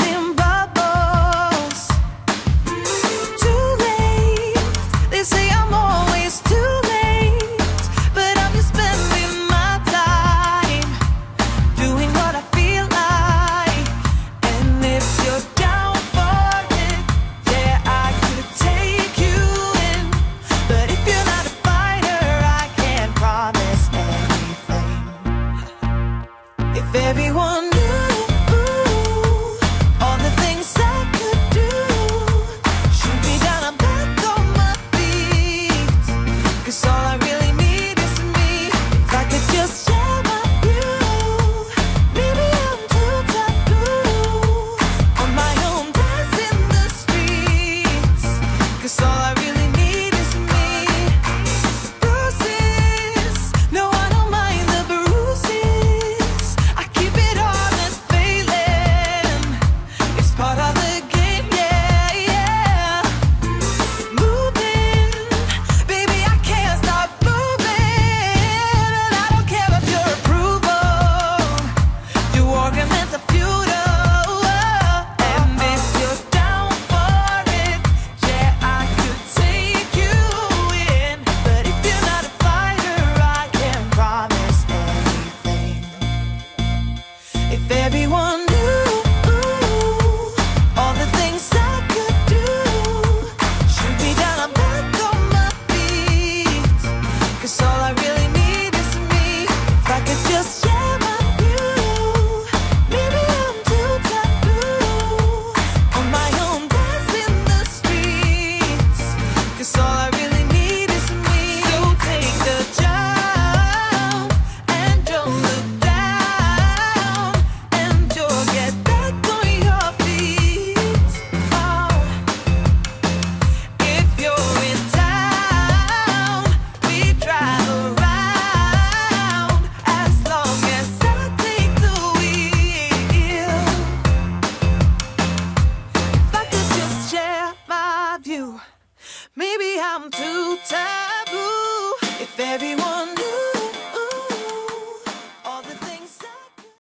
in bubbles. Too late, they say I'm always too late, but I'm just spending my time doing what I feel like. And if you're down for it, yeah, I could take you in. But if you're not a fighter, I can't promise anything. If everyone knew all the things I could do, shoot me down, I'm back on my feet. 'Cause all I really need is me. If I could just share my view, maybe I'm too taboo. On my own, dance in the streets. 'Cause all I really need is me. Bruises, no, I don't mind the bruises. I keep it honest, failing. It's part of the game, yeah, yeah. Moving, baby, I can't stop moving. And I don't care about your approval. Your arguments are futile. And if you're down for it, yeah, I could take you in. But if you're not a fighter, I can't promise anything. If everyone knew all the things I could do, shoot me down, I'm back on my feet. 'Cause all I really need is me. If I could just share my view, maybe I'm too taboo. On my own, dance in the streets. 'Cause all I really need is me. So take the jump and don't look down, and you'll get back on your feet. Oh, if you're in town, we drive around as long as I take the wheel. If I could just share my view, maybe I'm too taboo. If everyone knew